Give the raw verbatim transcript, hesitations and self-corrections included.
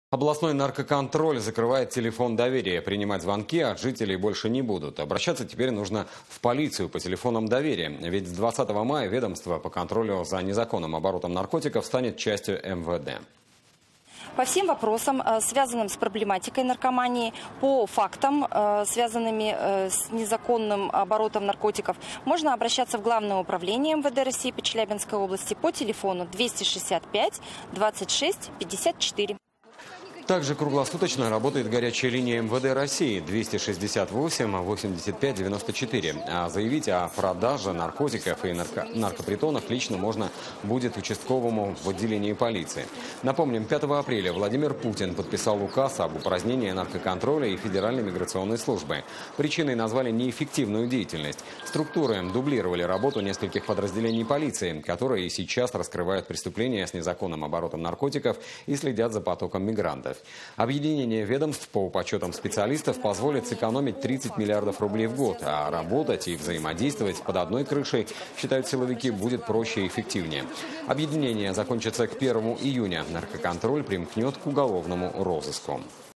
Областной наркоконтроль закрывает телефон доверия. Принимать звонки от жителей больше не будут. Обращаться теперь нужно в полицию по телефонам доверия. Ведь с двадцатого мая ведомство по контролю за незаконным оборотом наркотиков станет частью эм вэ дэ. По всем вопросам, связанным с проблематикой наркомании, по фактам, связанным с незаконным оборотом наркотиков, можно обращаться в Главное управление эм вэ дэ России по Челябинской области по телефону двести шестьдесят пять двадцать шесть пятьдесят четыре. Также круглосуточно работает горячая линия эм вэ дэ России двести шестьдесят восемь восемьдесят пять девяносто четыре. А заявить о продаже наркотиков и нарко наркопритонах лично можно будет участковому в отделении полиции. Напомним, пятого апреля Владимир Путин подписал указ об упразднении наркоконтроля и Федеральной миграционной службы. Причиной назвали неэффективную деятельность. Структуры дублировали работу нескольких подразделений полиции, которые сейчас раскрывают преступления с незаконным оборотом наркотиков и следят за потоком мигрантов. Объединение ведомств по подсчетам специалистов позволит сэкономить тридцать миллиардов рублей в год, а работать и взаимодействовать под одной крышей, считают силовики, будет проще и эффективнее. Объединение закончится к первому июня. Наркоконтроль примкнет к уголовному розыску.